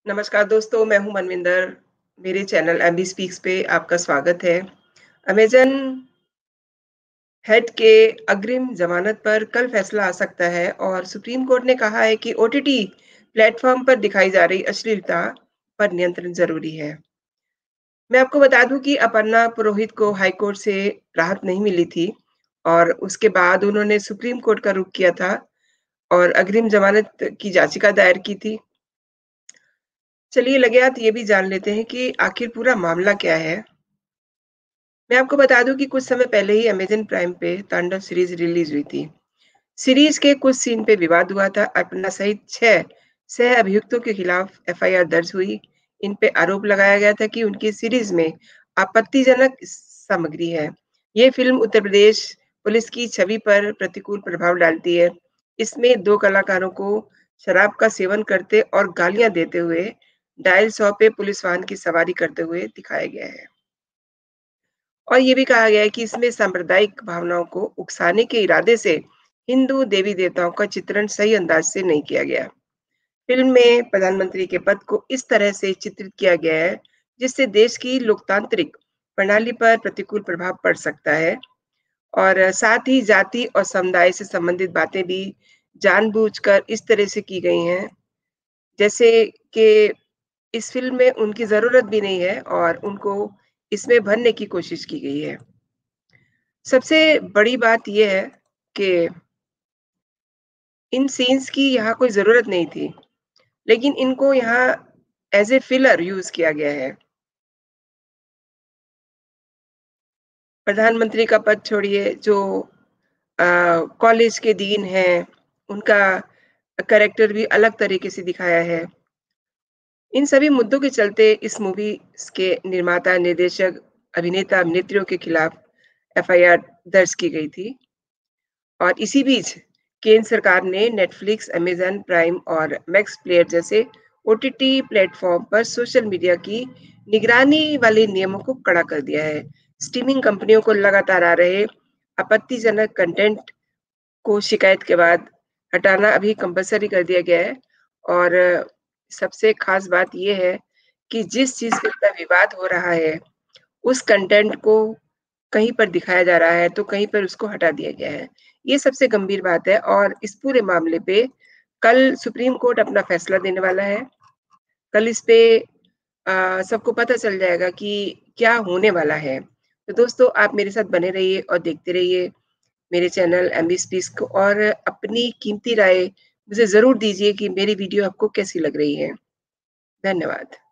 नमस्कार दोस्तों, मैं हूँ मनविंदर। मेरे चैनल एमबी स्पीक्स पे आपका स्वागत है। अमेज़न हेड के अग्रिम ज़मानत पर कल फैसला आ सकता है और सुप्रीम कोर्ट ने कहा है कि ओटीटी प्लेटफ़ॉर्म पर दिखाई जा रही अश्लीलता पर नियंत्रण ज़रूरी है। मैं आपको बता दूँ कि अपर्णा पुरोहित को हाई कोर्ट से राहत नहीं मिली थी और उसके बाद उन्होंने सुप्रीम कोर्ट का रुख किया था और अग्रिम ज़मानत की याचिका दायर की थी। चलिए लगे हाथ ये भी जान लेते हैं कि आखिर पूरा मामला क्या है। मैं आपको बता दूँ कि कुछ समय पहले ही अमेज़न प्राइम पे तांडव सीरीज़ रिलीज़ हुई थी। सीरीज़ के कुछ सीन पे विवाद हुआ था। अर्पणा सहित 6 सह अभियुक्तों के खिलाफ एफआईआर दर्ज हुई। इन पे आरोप लगाया गया था कि उनकी सीरीज़ में आपत्तिजनक सामग्री है। ये फ़िल्म उत्तर प्रदेश पुलिस की छवि पर प्रतिकूल प्रभाव डालती है। इसमें 2 कलाकारों को शराब का सेवन करते और गालियाँ देते हुए डायल 100 पे पुलिस वाहन की सवारी करते हुए दिखाया गया है। और ये भी कहा गया है कि इसमें सांप्रदायिक भावनाओं को उकसाने के इरादे से हिंदू देवी-देवताओं का चित्रण सही अंदाज से नहीं किया गया। फिल्म में प्रधानमंत्री के पद को इस तरह से चित्रित किया गया है, जिससे देश की लोकतांत्रिक प्रणाली पर प्रतिकूल प्रभाव पड़ सकता है और साथ ही जाति और समुदाय से संबंधित बातें भी जानबूझकर इस तरह से की गई हैं, जैसे कि इस फ़िल्म में उनकी ज़रूरत भी नहीं है और उनको इसमें भरने की कोशिश की गई है। सबसे बड़ी बात ये है कि इन सीन्स की यहाँ कोई ज़रूरत नहीं थी, लेकिन इनको यहाँ एज़ ए फिलर यूज़ किया गया है। प्रधानमंत्री का पद छोड़िए, जो अ, कॉलेज के डीन हैं, उनका कैरेक्टर भी अलग तरीके से दिखाया है। इन सभी मुद्दों के चलते इस मूवी के निर्माता, निर्देशक, अभिनेता-अभिनेत्रियों के खिलाफ एफआईआर दर्ज की गई थी। और इसी बीच केंद्र सरकार ने नेटफ्लिक्स, अमेज़न प्राइम और मैक्स प्लेयर जैसे ओटीटी प्लेटफ़ॉर्म पर सोशल मीडिया की निगरानी वाले नियमों को कड़ा कर दिया है। स्ट्रीमिंग कंपनियों को लगातार आ रहे आपत्तिजनक कंटेंट को शिकायत के बाद हटाना अभी कंपल्सरी कर दिया गया है और सबसे ख़ास बात ये है कि जिस चीज़ पे इतना विवाद हो रहा है, उस कंटेंट को कहीं पर दिखाया जा रहा है, तो कहीं पर उसको हटा दिया गया है। ये सबसे गंभीर बात है और इस पूरे मामले पे कल सुप्रीम कोर्ट अपना फैसला देने वाला है। कल इस पे सबको पता चल जाएगा कि क्या होने वाला है। तो दोस्तों आप मेरे साथ बने रहिए और देखते रहिए मेरे चैनल एमबी स्पीक्स को और अपनी कीमती राय मुझे ज़रूर दीजिए कि मेरी वीडियो आपको कैसी लग रही है। धन्यवाद।